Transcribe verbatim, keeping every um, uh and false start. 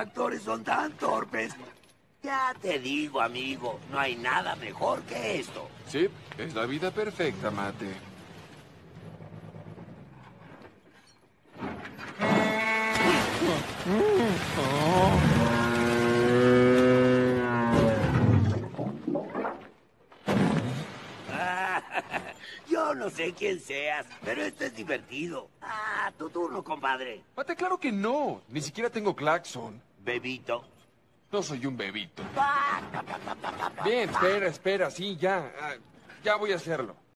actores son tan torpes. Ya te digo, amigo, no hay nada mejor que esto. Sí, es la vida perfecta, Mate. Yo no sé quién seas, pero esto es divertido. Ah, tu turno, compadre. Mate, claro que no. Ni siquiera tengo claxon. Bebito. No soy un bebito. Pa, pa, pa, pa, pa, pa, pa. Bien, espera, espera, sí, ya. ah, ya voy a hacerlo.